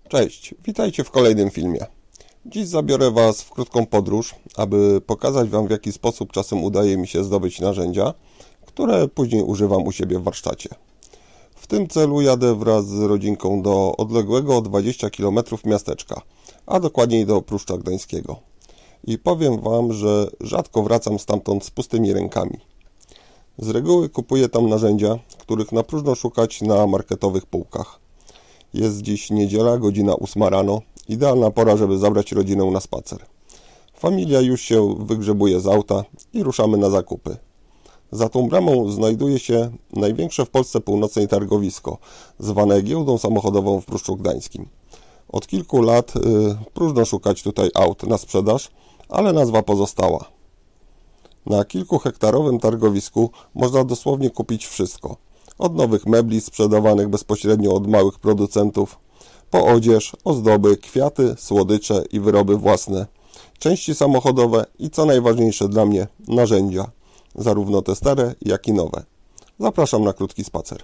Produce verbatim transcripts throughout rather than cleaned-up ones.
Cześć, witajcie w kolejnym filmie. Dziś zabiorę Was w krótką podróż, aby pokazać Wam, w jaki sposób czasem udaje mi się zdobyć narzędzia, które później używam u siebie w warsztacie. W tym celu jadę wraz z rodzinką do odległego o dwadzieścia kilometrów miasteczka, a dokładniej do Pruszcza Gdańskiego. I powiem Wam, że rzadko wracam stamtąd z pustymi rękami. Z reguły kupuję tam narzędzia, których na próżno szukać na marketowych półkach. Jest dziś niedziela, godzina ósma rano, idealna pora, żeby zabrać rodzinę na spacer. Familia już się wygrzebuje z auta i ruszamy na zakupy. Za tą bramą znajduje się największe w Polsce północnej targowisko, zwane giełdą samochodową w Pruszczu Gdańskim. Od kilku lat y, próżno szukać tutaj aut na sprzedaż, ale nazwa pozostała. Na kilkuhektarowym targowisku można dosłownie kupić wszystko. Od nowych mebli sprzedawanych bezpośrednio od małych producentów, po odzież, ozdoby, kwiaty, słodycze i wyroby własne, części samochodowe i co najważniejsze dla mnie, narzędzia, zarówno te stare, jak i nowe. Zapraszam na krótki spacer.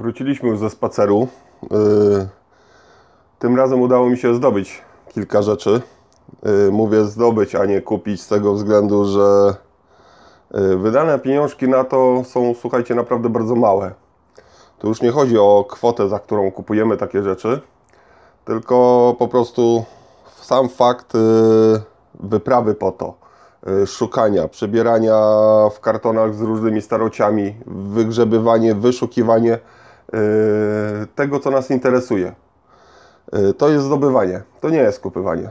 Wróciliśmy już ze spaceru. Tym razem udało mi się zdobyć kilka rzeczy. Mówię zdobyć, a nie kupić, z tego względu, że wydane pieniążki na to są, słuchajcie, naprawdę bardzo małe. Tu już nie chodzi o kwotę, za którą kupujemy takie rzeczy, tylko po prostu sam fakt wyprawy po to, szukania, przebierania w kartonach z różnymi starociami, wygrzebywanie, wyszukiwanie tego, co nas interesuje. To jest zdobywanie, to nie jest kupywanie.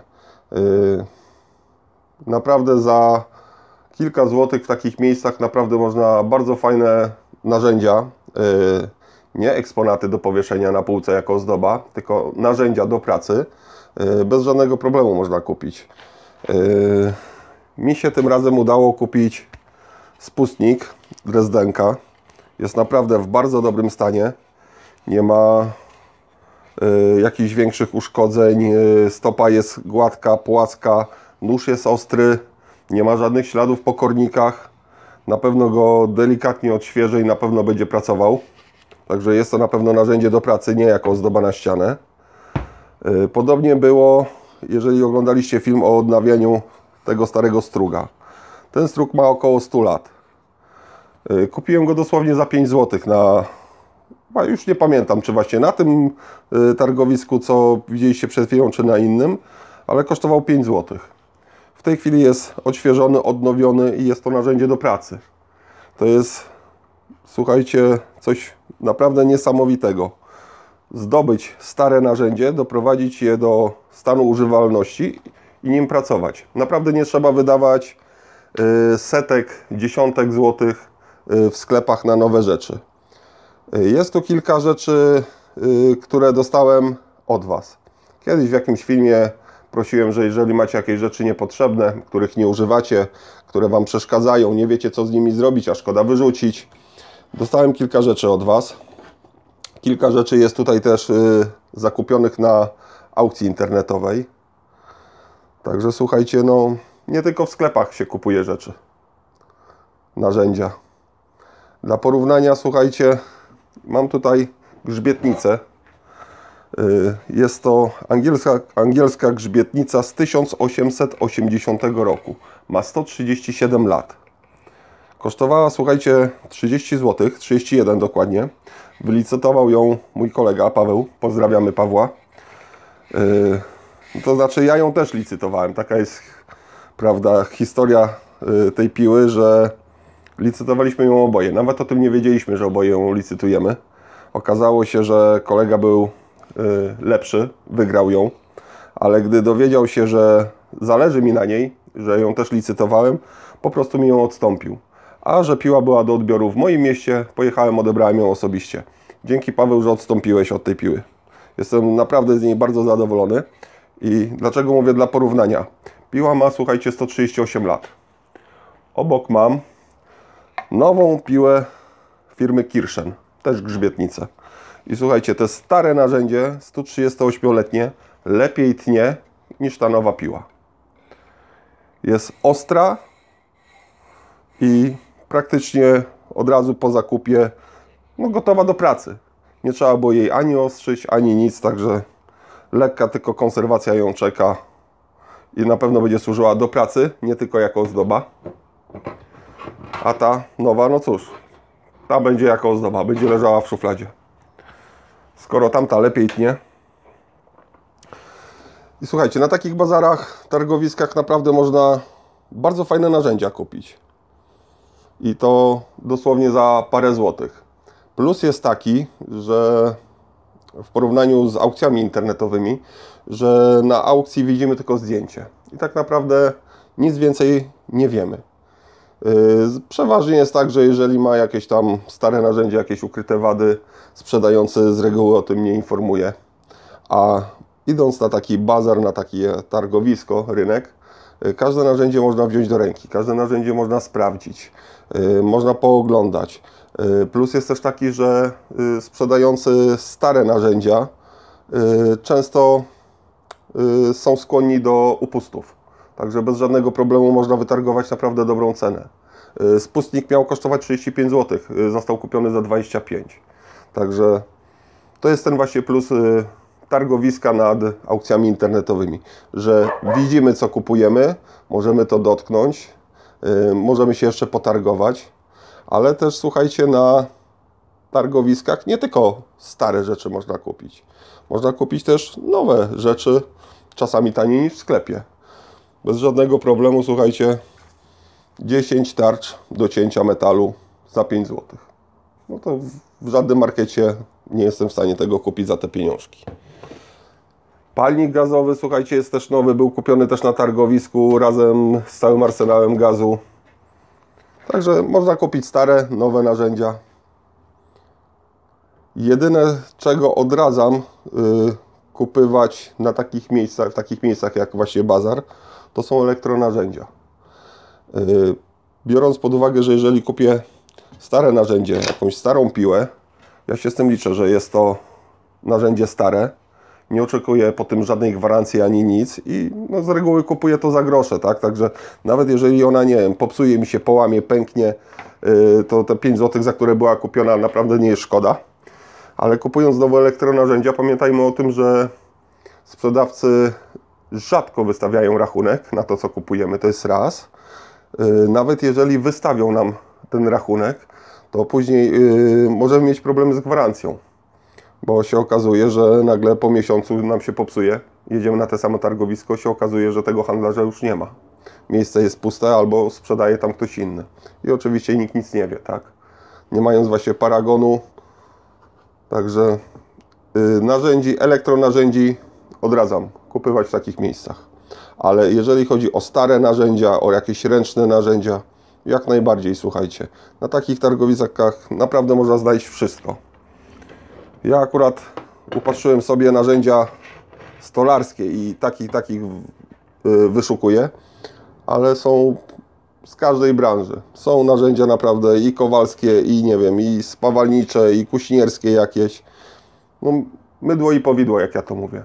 Naprawdę za kilka złotych w takich miejscach naprawdę można bardzo fajne narzędzia, nie eksponaty do powieszenia na półce jako ozdoba, tylko narzędzia do pracy, bez żadnego problemu można kupić. Mi się tym razem udało kupić spustnik Dresdenka. Jest naprawdę w bardzo dobrym stanie. Nie ma y, jakichś większych uszkodzeń. Stopa jest gładka, płaska. Nóż jest ostry. Nie ma żadnych śladów po kornikach. Na pewno go delikatnie odświeżę i na pewno będzie pracował. Także jest to na pewno narzędzie do pracy, nie jako ozdoba na ścianę. Y, podobnie było, jeżeli oglądaliście film o odnawianiu tego starego struga. Ten strug ma około stu lat. Kupiłem go dosłownie za pięć złotych na... A już nie pamiętam, czy właśnie na tym targowisku, co widzieliście przed chwilą, czy na innym, ale kosztował pięć złotych. W tej chwili jest odświeżony, odnowiony i jest to narzędzie do pracy. To jest, słuchajcie, coś naprawdę niesamowitego. Zdobyć stare narzędzie, doprowadzić je do stanu używalności i nim pracować. Naprawdę nie trzeba wydawać y, setek, dziesiątek złotych y, w sklepach na nowe rzeczy. Y, jest tu kilka rzeczy, y, które dostałem od Was. Kiedyś w jakimś filmie prosiłem, że jeżeli macie jakieś rzeczy niepotrzebne, których nie używacie, które Wam przeszkadzają, nie wiecie, co z nimi zrobić, a szkoda wyrzucić. Dostałem kilka rzeczy od Was. Kilka rzeczy jest tutaj też y, zakupionych na aukcji internetowej. Także słuchajcie, no nie tylko w sklepach się kupuje rzeczy, narzędzia. Dla porównania, słuchajcie, mam tutaj grzbietnicę. Jest to angielska, angielska grzbietnica z tysiąc osiemset osiemdziesiątego roku. Ma sto trzydzieści siedem lat. Kosztowała, słuchajcie, trzydzieści złotych, trzydzieści jeden dokładnie. Wylicytował ją mój kolega Paweł. Pozdrawiamy Pawła. To znaczy, ja ją też licytowałem. Taka jest, prawda, historia tej piły, że licytowaliśmy ją oboje. Nawet o tym nie wiedzieliśmy, że oboje ją licytujemy. Okazało się, że kolega był lepszy, wygrał ją, ale gdy dowiedział się, że zależy mi na niej, że ją też licytowałem, po prostu mi ją odstąpił. A że piła była do odbioru w moim mieście, pojechałem, odebrałem ją osobiście. Dzięki, Paweł, że odstąpiłeś od tej piły. Jestem naprawdę z niej bardzo zadowolony. I dlaczego mówię dla porównania? Piła ma, słuchajcie, sto trzydzieści osiem lat. Obok mam nową piłę firmy Kirschen, też grzbietnicę. I słuchajcie, to stare narzędzie, sto trzydziestoośmioletnie, lepiej tnie niż ta nowa piła. Jest ostra i praktycznie od razu po zakupie no, gotowa do pracy. Nie trzeba było jej ani ostrzyć, ani nic, także lekka tylko konserwacja ją czeka i na pewno będzie służyła do pracy, nie tylko jako ozdoba. A ta nowa, no cóż, ta będzie jako ozdoba, będzie leżała w szufladzie. Skoro tamta lepiej tnie. I słuchajcie, na takich bazarach, targowiskach naprawdę można bardzo fajne narzędzia kupić. I to dosłownie za parę złotych. Plus jest taki, że w porównaniu z aukcjami internetowymi, że na aukcji widzimy tylko zdjęcie. I tak naprawdę nic więcej nie wiemy. Przeważnie jest tak, że jeżeli ma jakieś tam stare narzędzie, jakieś ukryte wady, sprzedający z reguły o tym nie informuje. A idąc na taki bazar, na takie targowisko, rynek, każde narzędzie można wziąć do ręki, każde narzędzie można sprawdzić, można pooglądać. Plus jest też taki, że sprzedający stare narzędzia często są skłonni do upustów. Także bez żadnego problemu można wytargować naprawdę dobrą cenę. Spustnik miał kosztować trzydzieści pięć złotych, został kupiony za dwadzieścia pięć. Także to jest ten właśnie plus targowiska nad aukcjami internetowymi, że widzimy, co kupujemy, możemy to dotknąć, możemy się jeszcze potargować, ale też słuchajcie, na targowiskach nie tylko stare rzeczy można kupić. Można kupić też nowe rzeczy, czasami taniej niż w sklepie. Bez żadnego problemu, słuchajcie, dziesięć tarcz do cięcia metalu za pięć złotych. No to w żadnym markecie nie jestem w stanie tego kupić za te pieniążki. Palnik gazowy, słuchajcie, jest też nowy, był kupiony też na targowisku razem z całym arsenałem gazu. Także można kupić stare, nowe narzędzia. Jedyne, czego odradzam yy, kupywać na takich miejscach, w takich miejscach jak właśnie bazar, to są elektronarzędzia. Yy, biorąc pod uwagę, że jeżeli kupię stare narzędzie, jakąś starą piłę, ja się z tym liczę, że jest to narzędzie stare, nie oczekuję po tym żadnej gwarancji ani nic i no, z reguły kupuję to za grosze, tak? Także nawet jeżeli ona, nie wiem, popsuje mi się, połamie, pęknie, yy, to te pięć złotych, za które była kupiona, naprawdę nie jest szkoda. Ale kupując nowe elektronarzędzia, pamiętajmy o tym, że sprzedawcy rzadko wystawiają rachunek na to, co kupujemy. To jest raz. Yy, nawet jeżeli wystawią nam ten rachunek, to później yy, możemy mieć problemy z gwarancją. Bo się okazuje, że nagle po miesiącu nam się popsuje, jedziemy na te samo targowisko, się okazuje, że tego handlarza już nie ma. Miejsce jest puste albo sprzedaje tam ktoś inny. I oczywiście nikt nic nie wie, tak? Nie mając właśnie paragonu. Także yy, narzędzi, elektronarzędzi odradzam kupywać w takich miejscach. Ale jeżeli chodzi o stare narzędzia, o jakieś ręczne narzędzia, jak najbardziej, słuchajcie. Na takich targowiskach naprawdę można znaleźć wszystko. Ja akurat upatrzyłem sobie narzędzia stolarskie i takich, takich wyszukuję, ale są z każdej branży. Są narzędzia naprawdę i kowalskie, i nie wiem, i spawalnicze, i kuśnierskie jakieś. No, mydło i powidło, jak ja to mówię.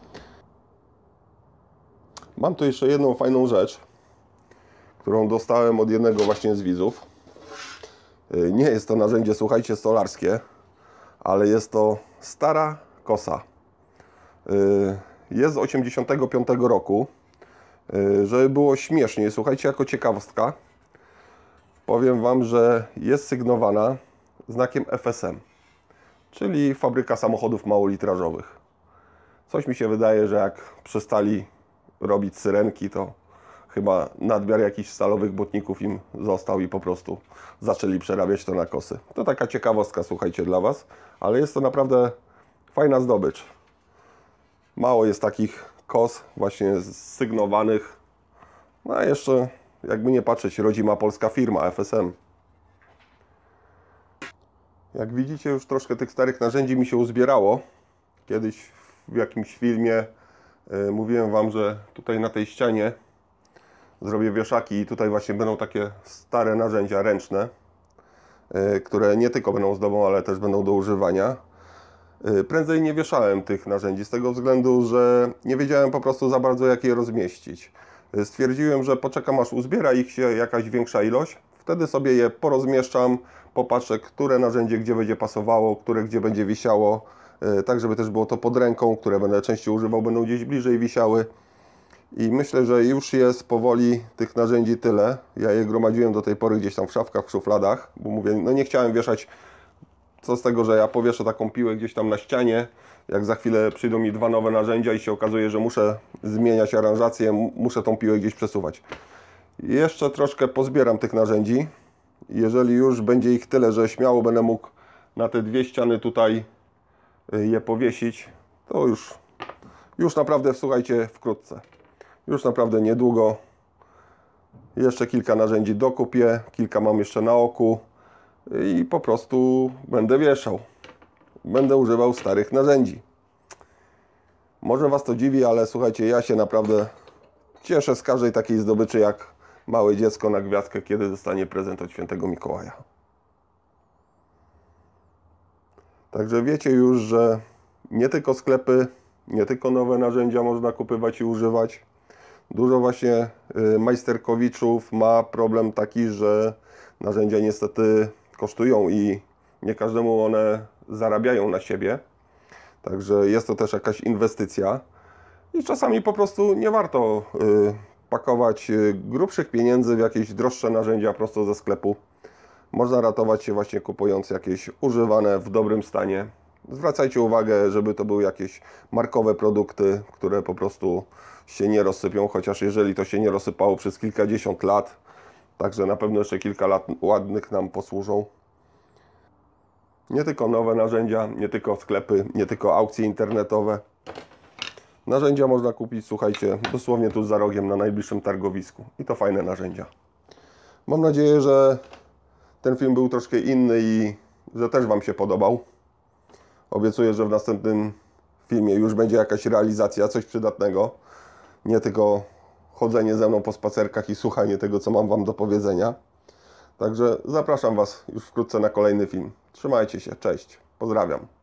Mam tu jeszcze jedną fajną rzecz, którą dostałem od jednego właśnie z widzów. Nie jest to narzędzie, słuchajcie, stolarskie, ale jest to stara kosa. Jest z osiemdziesiątego piątego roku. Żeby było śmiesznie, słuchajcie, jako ciekawostka, powiem Wam, że jest sygnowana znakiem F S M, czyli fabryka samochodów małolitrażowych. Coś mi się wydaje, że jak przestali robić syrenki, to chyba nadmiar jakichś stalowych błotników im został i po prostu zaczęli przerabiać to na kosy. To taka ciekawostka, słuchajcie, dla Was, ale jest to naprawdę fajna zdobycz. Mało jest takich kos właśnie sygnowanych. No a jeszcze, jakby nie patrzeć, rodzima polska firma F S M. Jak widzicie, już troszkę tych starych narzędzi mi się uzbierało. Kiedyś w jakimś filmie yy, mówiłem Wam, że tutaj na tej ścianie zrobię wieszaki i tutaj właśnie będą takie stare narzędzia ręczne, yy, które nie tylko będą zdobą, ale też będą do używania. Yy, prędzej nie wieszałem tych narzędzi z tego względu, że nie wiedziałem po prostu za bardzo, jak je rozmieścić. Yy, stwierdziłem, że poczekam, aż uzbiera ich się jakaś większa ilość. Wtedy sobie je porozmieszczam, popatrzę, które narzędzie gdzie będzie pasowało, które gdzie będzie wisiało, yy, tak żeby też było to pod ręką, które będę częściej używał, będą gdzieś bliżej wisiały. I myślę, że już jest powoli tych narzędzi tyle. Ja je gromadziłem do tej pory gdzieś tam w szafkach, w szufladach, bo mówię, no nie chciałem wieszać. Co z tego, że ja powieszę taką piłę gdzieś tam na ścianie, jak za chwilę przyjdą mi dwa nowe narzędzia i się okazuje, że muszę zmieniać aranżację, muszę tą piłę gdzieś przesuwać. Jeszcze troszkę pozbieram tych narzędzi. Jeżeli już będzie ich tyle, że śmiało będę mógł na te dwie ściany tutaj je powiesić, to już, już naprawdę, słuchajcie, wkrótce. Już naprawdę niedługo. Jeszcze kilka narzędzi dokupię, kilka mam jeszcze na oku i po prostu będę wieszał. Będę używał starych narzędzi. Może Was to dziwi, ale słuchajcie, ja się naprawdę cieszę z każdej takiej zdobyczy, jak małe dziecko na gwiazdkę, kiedy dostanie prezent od świętego Mikołaja. Także wiecie już, że nie tylko sklepy, nie tylko nowe narzędzia można kupywać i używać. Dużo właśnie majsterkowiczów ma problem taki, że narzędzia niestety kosztują i nie każdemu one zarabiają na siebie. Także jest to też jakaś inwestycja. I czasami po prostu nie warto y, pakować y, grubszych pieniędzy w jakieś droższe narzędzia prosto ze sklepu. Można ratować się właśnie kupując jakieś używane w dobrym stanie. Zwracajcie uwagę, żeby to były jakieś markowe produkty, które po prostu się nie rozsypią, chociaż jeżeli to się nie rozsypało przez kilkadziesiąt lat, także na pewno jeszcze kilka lat ładnych nam posłużą. Nie tylko nowe narzędzia, nie tylko sklepy, nie tylko aukcje internetowe. Narzędzia można kupić, słuchajcie, dosłownie tu za rogiem na najbliższym targowisku. I to fajne narzędzia. Mam nadzieję, że ten film był troszkę inny i że też Wam się podobał. Obiecuję, że w następnym filmie już będzie jakaś realizacja, coś przydatnego. Nie tylko chodzenie ze mną po spacerkach i słuchanie tego, co mam Wam do powiedzenia. Także zapraszam Was już wkrótce na kolejny film. Trzymajcie się, cześć, pozdrawiam.